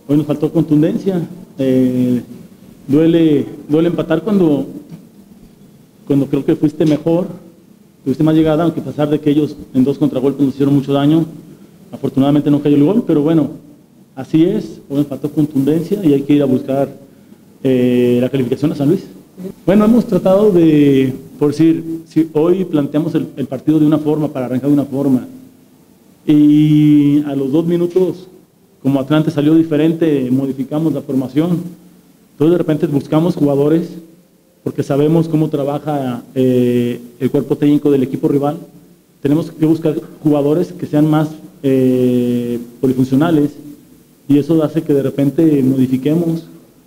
Hoy nos faltó contundencia. Duele empatar cuando creo que fuiste mejor, tuviste más llegada, aunque a pesar de que ellos en 2 contragolpes nos hicieron mucho daño. Afortunadamente no cayó el gol, pero bueno, así es. Hoy nos faltó contundencia y hay que ir a buscar la calificación a San Luis. Bueno, hemos tratado de, por decir, si hoy planteamos el partido de una forma, para arrancar de una forma, y a los 2 minutos, como Atlante salió diferente, modificamos la formación. Entonces de repente buscamos jugadores, porque sabemos cómo trabaja el cuerpo técnico del equipo rival. Tenemos que buscar jugadores que sean más polifuncionales, y eso hace que de repente modifiquemos.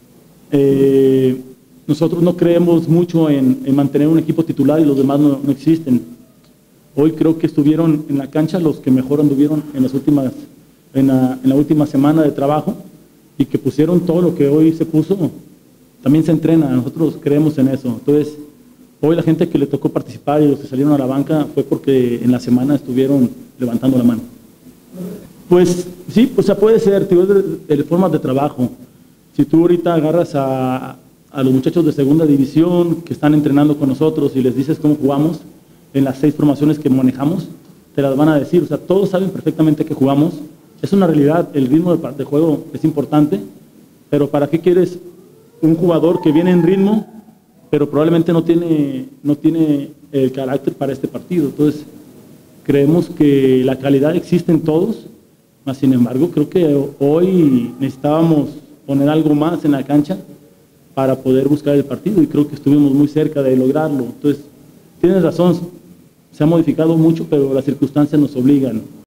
Nosotros no creemos mucho en mantener un equipo titular y los demás no existen. Hoy creo que estuvieron en la cancha los que mejor anduvieron en la última semana de trabajo, y que pusieron todo lo que hoy se puso. También se entrena, nosotros creemos en eso. Entonces, hoy la gente que le tocó participar y los que salieron a la banca fue porque en la semana estuvieron levantando la mano. Pues sí, o sea, puede ser, tío, de formas de trabajo. Si tú ahorita agarras a los muchachos de segunda división que están entrenando con nosotros y les dices cómo jugamos en las 6 formaciones que manejamos, te las van a decir. O sea, todos saben perfectamente que jugamos. Es una realidad, el ritmo de juego es importante, pero ¿para qué quieres un jugador que viene en ritmo, pero probablemente no tiene el carácter para este partido? Entonces, creemos que la calidad existe en todos, mas sin embargo, creo que hoy necesitábamos poner algo más en la cancha para poder buscar el partido, y creo que estuvimos muy cerca de lograrlo. Entonces, tienes razón, se ha modificado mucho, pero las circunstancias nos obligan.